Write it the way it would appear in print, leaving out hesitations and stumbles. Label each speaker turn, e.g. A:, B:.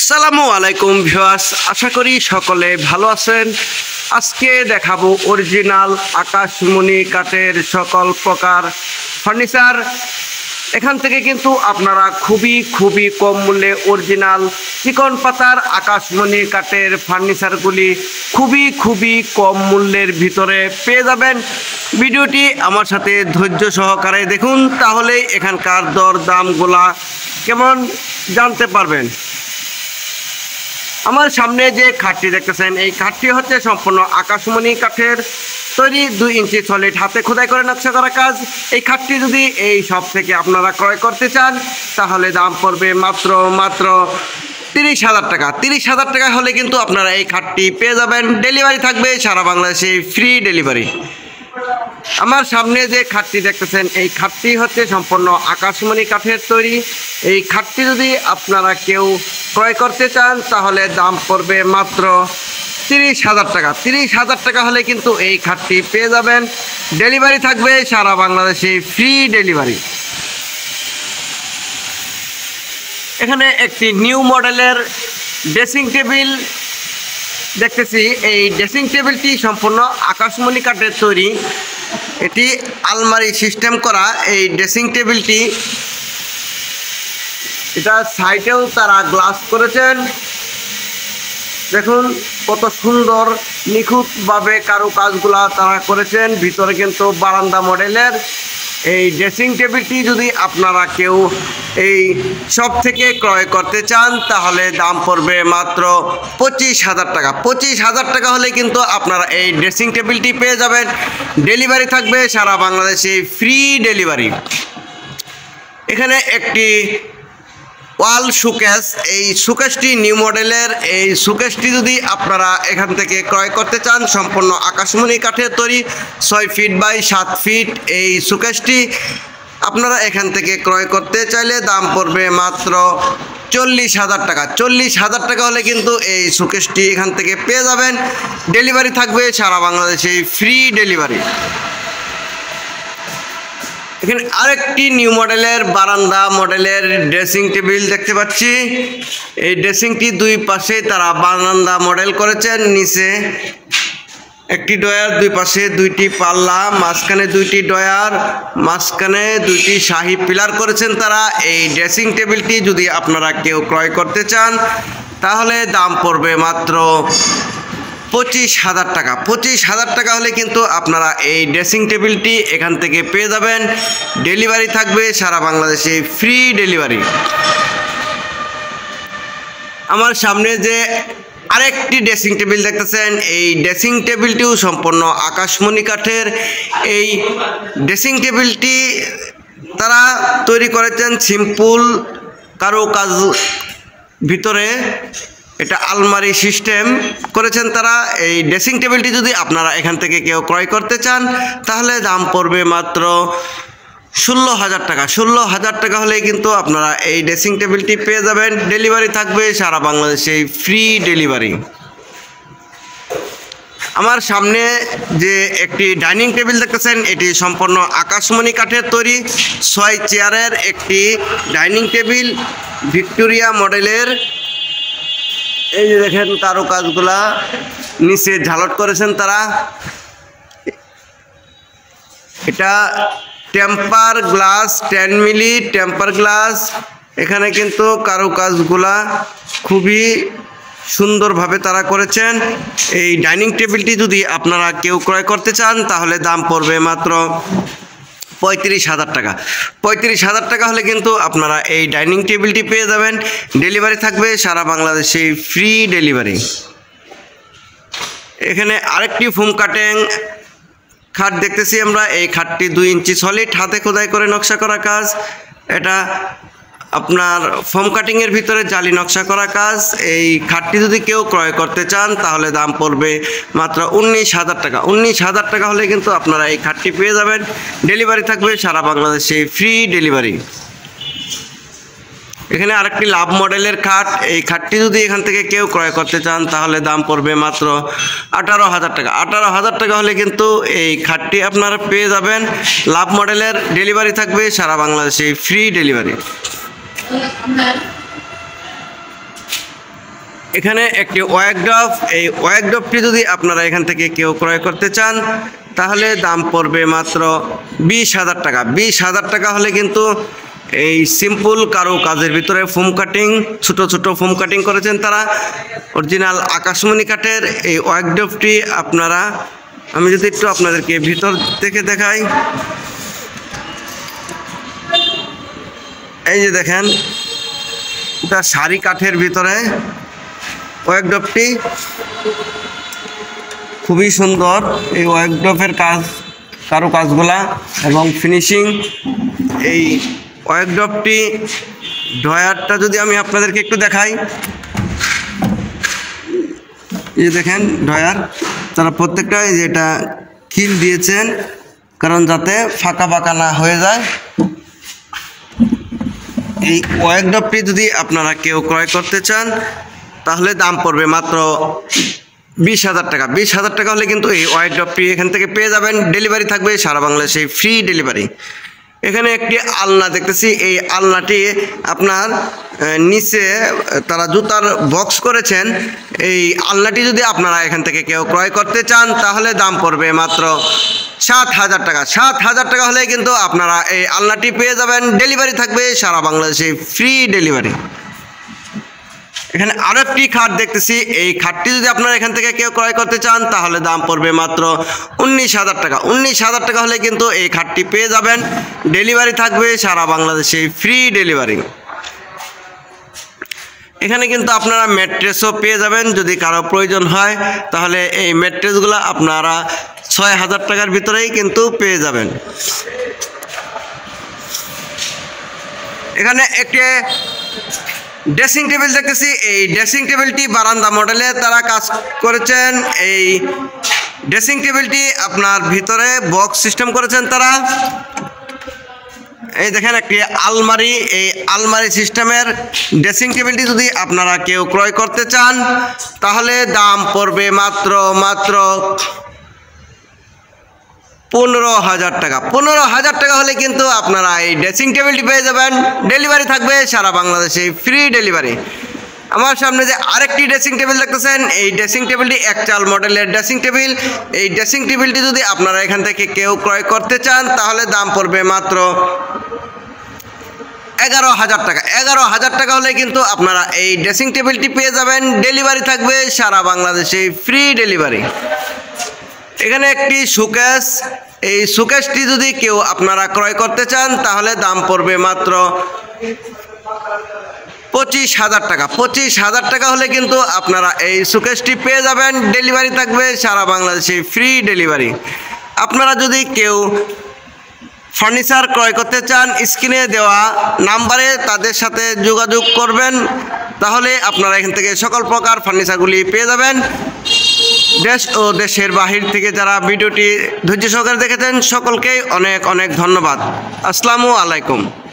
A: আসসালামু আলাইকুম ভিউয়ার্স, আশা করি সকলে ভালো আছেন। আজকে দেখাবো অরিজিনাল আকাশমণি কাঠের সকল প্রকার ফার্নিচার। এখান থেকে কিন্তু আপনারা খুবই কম মূল্যে অরিজিনাল চিকন পাতার আকাশমণি কাঠের ফার্নিচারগুলি খুবই কম মূল্যের ভিতরে পেয়ে যাবেন। ভিডিওটি আমার সাথে ধৈর্য সহকারে দেখুন, তাহলে এখানকার দর দামগুলা কেমন জানতে পারবেন। আমার সামনে যে খাটটি দেখতেছেন, এই খাটটি হচ্ছে সম্পূর্ণ আকাশমণি কাঠের তৈরি, 2 ইঞ্চি সলিড হাতে খোদাই করে নকশা করা কাজ। এই খাটটি যদি এই সব থেকে আপনারা ক্রয় করতে চান, তাহলে দাম পড়বে মাত্র 30,000 টাকা। 30,000 টাকা হলে কিন্তু আপনারা এই খাটটি পেয়ে যাবেন। ডেলিভারি থাকবে সারা বাংলাদেশে, ফ্রি ডেলিভারি। আমার সামনে যে খাটটি দেখতেছেন, এই খাটটি হচ্ছে সম্পূর্ণ আকাশমণি কাঠের তৈরি। এই খাটটি যদি আপনারা কেউ ক্রয় করতে চান, তাহলে দাম পড়বে মাত্র 30,000 টাকা। 30,000 টাকা হলে কিন্তু এই খাটটি পেয়ে যাবেন। ডেলিভারি থাকবে সারা বাংলাদেশে, ফ্রি ডেলিভারি। এখানে একটি নিউ মডেলের ড্রেসিং টেবিল দেখতেছি। এই ড্রেসিং টেবিলটি সম্পূর্ণ আকাশমণি কাঠের তৈরি। এটি আলমারি সিস্টেম করা। এই ড্রেসিং টেবিলটি এটা সাইডেও তারা গ্লাস করেছেন। দেখুন কত সুন্দর নিখুঁতভাবে কারুকাজগুলা তারা করেছেন। ভিতরে কিন্তু বারান্দা মডেলের এই ড্রেসিং টেবিলটি যদি আপনারা কেউ এই সব থেকে ক্রয় করতে চান, তাহলে দাম পড়বে মাত্র 25,000 টাকা। 25,000 টাকা হলে কিন্তু আপনারা এই ড্রেসিং টেবিলটি পেয়ে যাবেন। ডেলিভারি থাকবে সারা বাংলাদেশে, ফ্রি ডেলিভারি। এখানে একটি ওয়াল শোকেস, এই শোকেসটি নিউ মডেলের। এই শোকেসটি যদি আপনারা এখান থেকে ক্রয় করতে চান, সম্পূর্ণ আকাশমণি কাঠের তৈরি, 6 ফিট বাই 7 ফিট। এই শোকেসটি আপনারা এখান থেকে ক্রয় করতে চাইলে দাম পড়বে মাত্র 40,000 টাকা। 40,000 টাকা হলে কিন্তু এই শোকেসটি এখান থেকে পেয়ে যাবেন। ডেলিভারি থাকবে সারা বাংলাদেশে, ফ্রি ডেলিভারি। এখানে আরেকটি নিউ মডেলের বারান্দা মডেলের ড্রেসিং টেবিল দেখতে পাচ্ছি। এই ড্রেসিংটি দুই পাশে তারা বারান্দা মডেল করেছেন। নিচে একটি ডয়ার, দুই পাশে 2টি পাল্লা, মাঝখানে 2টি ডয়ার, মাঝখানে 2টি শাহী পিলার করেছেন তারা। এই ড্রেসিং টেবিলটি যদি আপনারা কেউ ক্রয় করতে চান, তাহলে দাম পড়বে মাত্র 25,000 টাকা। 25,000 টাকা হলে কিন্তু আপনারা এই ড্রেসিং টেবিলটি এখান থেকে পেয়ে যাবেন। ডেলিভারি থাকবে সারা বাংলাদেশে, ফ্রি ডেলিভারি। আমার সামনে যে আরেকটি ড্রেসিং টেবিল দেখতেছেন, এই ড্রেসিং টেবিলটিও সম্পূর্ণ আকাশমণি কাঠের। এই ড্রেসিং টেবিলটি তারা তৈরি করেছেন সিম্পল কারুকাজ ভিতরে। এটা আলমারি সিস্টেম করেছেন তারা। এই ড্রেসিং টেবিলটি যদি আপনারা এখান থেকে কেউ ক্রয় করতে চান, তাহলে দাম পড়বে মাত্র 16,000 টাকা। 16,000 টাকা হলেই কিন্তু আপনারা এই ড্রেসিং টেবিলটি পেয়ে যাবেন। ডেলিভারি থাকবে সারা বাংলাদেশে, ফ্রি ডেলিভারি। আমার সামনে যে একটি ডাইনিং টেবিল দেখতেছেন, এটি সম্পূর্ণ আকাশমণি কাঠের তৈরি, 6 চেয়ারের একটি ডাইনিং টেবিল, ভিক্টোরিয়া মডেলের। এই যে দেখেন কারুকাজগুলা নিচে ঝালট করেছেন তারা। এটা temper glass, 10 milli temper glass. এখানে কিন্তু কারুকাজগুলা খুবই সুন্দরভাবে তারা করেছেন। এই ডাইনিং টেবিলটি যদি আপনারা কেউ ক্রয় করতে চান, তাহলে দাম পড়বে মাত্র 35,000 টাকা। 35,000 টাকা হলে কিন্তু আপনারা এই ডাইনিং টেবিলটি পেয়ে যাবেন। ডেলিভারি থাকবে সারা বাংলাদেশে, ফ্রি ডেলিভারি। এখানে আরেকটি ফোম কাটিং খাট দেখতেছি আমরা। এই খাটটি 2 ইঞ্চি সলিড হাতে খোদাই করে নকশা করা কাজ। এটা আপনার ফোম কাটিংয়ের ভিতরে জালি নকশা করা কাজ। এই খাটটি যদি কেউ ক্রয় করতে চান, তাহলে দাম পড়বে মাত্র 19,000 টাকা। 19,000 টাকা হলে কিন্তু আপনারা এই খাটটি পেয়ে যাবেন। ডেলিভারি থাকবে সারা বাংলাদেশে, ফ্রি ডেলিভারি। এখানে আরেকটি লাভ মডেলের খাট। এই খাটটি যদি এখান থেকে কেউ ক্রয় করতে চান, তাহলে দাম পড়বে মাত্র 18,000 টাকা। 18,000 টাকা হলে কিন্তু এই খাটটি আপনারা পেয়ে যাবেন। লাভ মডেলের। ডেলিভারি থাকবে সারা বাংলাদেশে, ফ্রি ডেলিভারি। এখানে একটি ওয়ার্কড্রপ, এই ওয়ার্কড্রপটি যদি আপনারা এখান থেকে কেউ ক্রয় করতে চান তাহলে দাম পড়বে মাত্র 20,000 টাকা। 20,000 টাকা হলে কিন্তু এই সিম্পল কারো কাজের ভিতরে ফোম কাটিং, ছোট ছোট ফোম কাটিং করেছেন তারা, অরিজিনাল আকাশমণি কাঠের এই ওয়ার্কড্রপটি আপনারা, আমি যদি একটু আপনাদেরকে ভিতর থেকে দেখাই, এই যে দেখেন এটা শাড়ি কাঠের ভিতরে ওয়ার্কড্রপটি, খুবই সুন্দর এই ওয়ার্কড্রপের কাজ, কারো কাজগুলা এবং ফিনিশিং। এই ওয়ার্কড্রপটি ড্রয়ারটা যদি আমি আপনাদেরকে একটু দেখাই, এই যে দেখেন ড্রয়ার, তারা প্রত্যেকটা যেটা খিল দিয়েছেন কারণ যাতে ফাঁকা ফাঁকা না হয়ে যায়। এই ওয়ার্কড্রপটি যদি আপনারা কেউ ক্রয় করতে চান তাহলে দাম পড়বে মাত্র 20,000 টাকা। 20,000 টাকা হলে কিন্তু এই ওয়ার্কড্রপটি এখান থেকে পেয়ে যাবেন। ডেলিভারি থাকবে সারা বাংলাদেশে, ফ্রি ডেলিভারি। এখানে একটি আলনা দেখতেছি, এই আলনাটি আপনার নিচে তারা জুতার বক্স করেছেন। এই আলনাটি যদি আপনারা এখান থেকে কেউ ক্রয় করতে চান তাহলে দাম পড়বে মাত্র 7,000 টাকা। 7,000 টাকা হলে কিন্তু আপনারা এই আলনাটি পেয়ে যাবেন। ডেলিভারি থাকবে সারা বাংলাদেশে, ফ্রি ডেলিভারি। এখানে আরো একটি খাট দেখতেছি, এই খাটটি যদি আপনারা এখান থেকে কেউ ক্রয় করতে চান তাহলে দাম পড়বে মাত্র 19,000 টাকা। 19,000 টাকা হলে কিন্তু এই খাটটি পেয়ে যাবেন। ডেলিভারি থাকবে সারা বাংলাদেশে, ফ্রি ডেলিভারি। এখানে কিন্তু আপনারা ম্যাট্রেসও পেয়ে যাবেন, যদি কারো প্রয়োজন হয় তাহলে এই ম্যাট্রেসগুলো আপনারা 6,000 টাকার ভিতরেই কিন্তু পেয়ে যাবেন। এখানে একটি ড্রেসিং টেবিল দেখতেছি, এই ড্রেসিং টেবিলটি বারান্দা মডেলে তারা কাজ করেছেন। এই ড্রেসিং টেবিলটি আপনার ভিতরে বক্স সিস্টেম করেছেন তারা। এই দেখেন একটি আলমারি, এই আলমারি সিস্টেমের ড্রেসিং টেবিলটি যদি আপনারা কেউ ক্রয় করতে চান তাহলে দাম পড়বে মাত্র 15,000 টাকা। 15,000 টাকা হলে কিন্তু আপনারা এই ড্রেসিং টেবিলটি পেয়ে যাবেন। ডেলিভারি থাকবে সারা বাংলাদেশে, ফ্রি ডেলিভারি। আমার সামনে যে আরেকটি ড্রেসিং টেবিল দেখতেছেন, এই ড্রেসিং টেবিলটি একচাল মডেলের ড্রেসিং টেবিল। এই ড্রেসিং টেবিলটি যদি আপনারা এখান থেকে কেউ ক্রয় করতে চান তাহলে দাম পড়বে মাত্র 11,000 টাকা। 11,000 টাকা হলে কিন্তু আপনারা এই ড্রেসিং টেবিলটি পেয়ে যাবেন। ডেলিভারি থাকবে সারা বাংলাদেশে, ফ্রি ডেলিভারি। এখানে একটি শোকেস, এই শোকেসটি যদি কেউ আপনারা ক্রয় করতে চান তাহলে দাম পড়বে মাত্র 25,000 টাকা। 25,000 টাকা হলে কিন্তু আপনারা এই শোকেসটি পেয়ে যাবেন। ডেলিভারি থাকবে সারা বাংলাদেশে, ফ্রি ডেলিভারি। আপনারা যদি কেউ ফার্নিচার ক্রয় করতে চান স্ক্রিনে দেওয়া নাম্বারে তাদের সাথে যোগাযোগ করবেন, তাহলে আপনারা এখান থেকে সকল প্রকার ফার্নিচারগুলি পেয়ে যাবেন। দেশ ও দেশের বাহির থেকে যারা ভিডিওটি ধৈর্য সহকারে দেখেছেন সকলকেই অনেক অনেক ধন্যবাদ। আসসালামু আলাইকুম।